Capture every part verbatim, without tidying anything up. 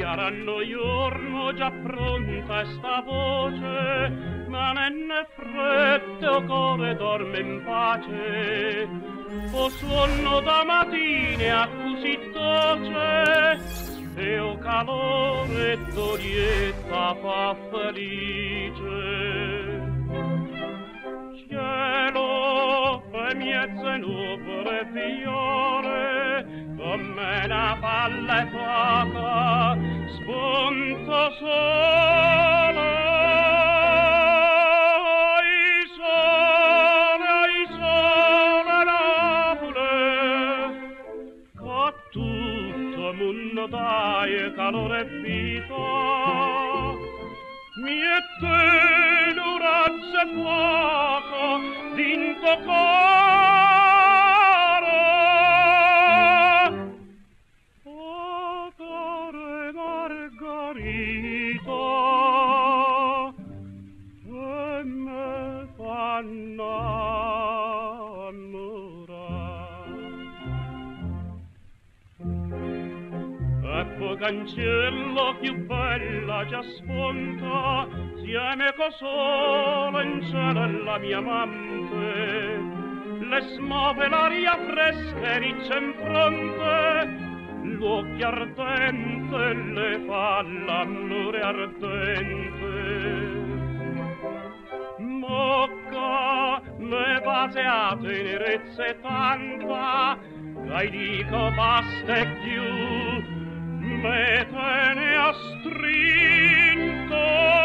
Chiaranno giorno già pronta sta voce, ma nenne fredde o core dorme in pace. O sonno da mattina così dolce, e o calore dorietta fa felice. Cielo e miezze nuvole fiore, come una palla poca, spunto sole. Ai sole, ai sole nobile, che tutto mondo dai calore e vita. Miette l'urazzo fuoco d'into coro. O core Margarita, e me fanno ecco cancello più bella già sponta, sieme co solo in cielo la mia amante. Le smuove l'aria fresca e riccia in fronte, l'occhio ardente le fa l'amore ardente. Mocca me base a tenerezze tanta, che dico basta e più, me te ne ha strinto.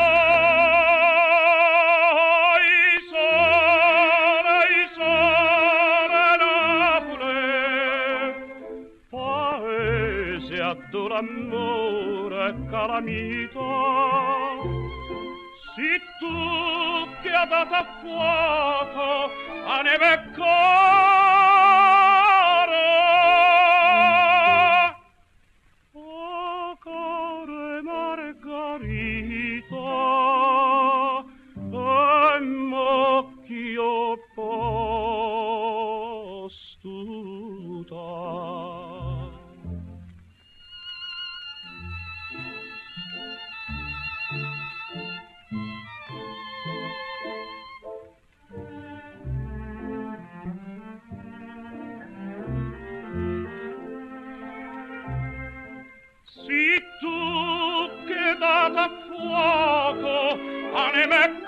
I sole, i sole nobile, paese adora amore e calamita. Si tu che ha dato a fuoco a neve e si tu che data fuoco a neve